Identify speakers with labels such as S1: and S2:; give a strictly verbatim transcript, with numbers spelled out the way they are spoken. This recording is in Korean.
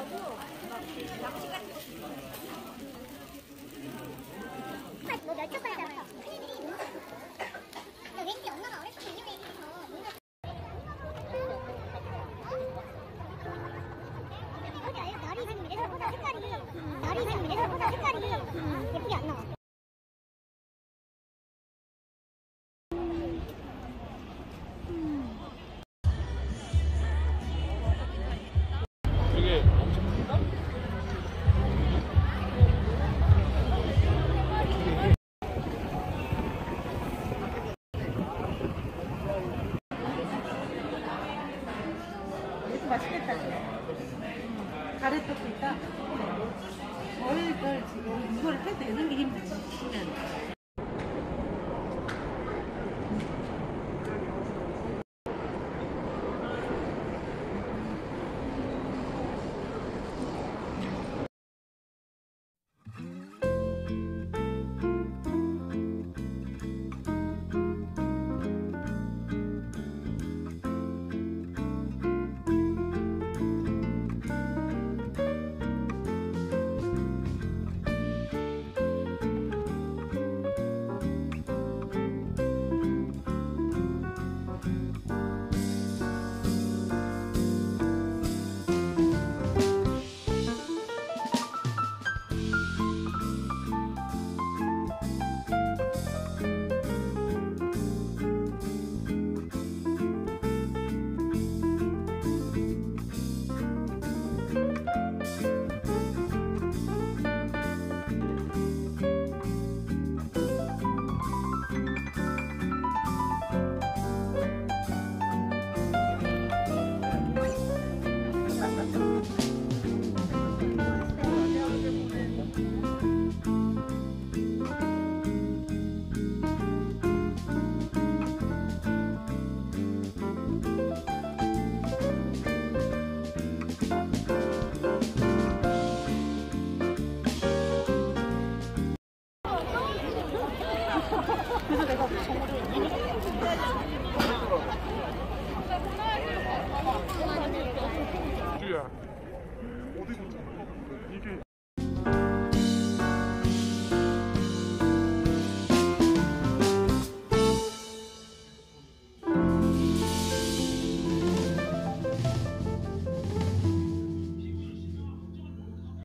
S1: 너 몇초 살잖아. 왠지 엄마가 어렸을 때 이런 얘기해서 뭔가 나리 이상이 이래서보다 색깔이 나리 이상이 이래서보다 색깔이 예쁘게 안 나와.
S2: 되게 엄청 큰가?
S3: 이것도 맛있겠다. 가래떡도 있다. 덜덜 지금 이걸 해도 되는 게 힘들지.